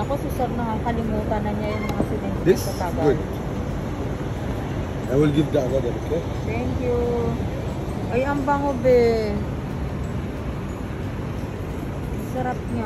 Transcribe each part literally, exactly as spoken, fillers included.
Ako si Sir nakakalimutan na niya yung mga sinensi This? sa tagal. Good. I will give that one, okay? Thank you. Ay, ang bango, be. Sarap niya.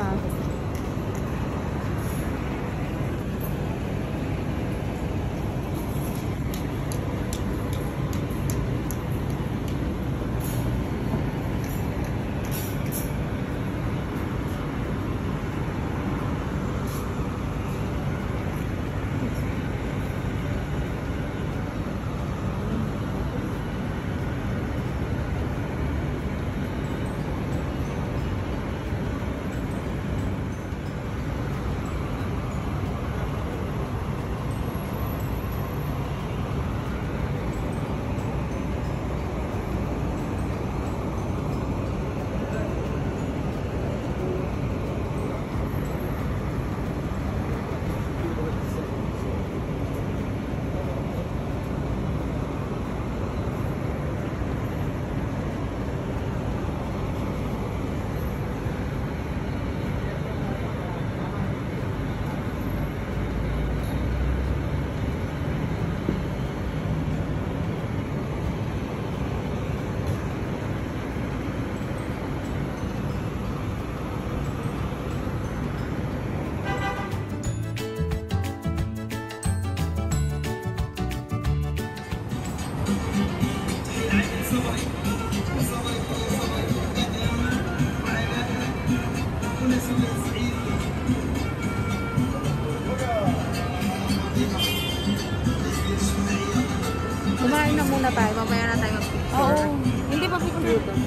Kumain na muna tayo. Mamaya na tayo mag-picture. Oo. Hindi pa picture ito.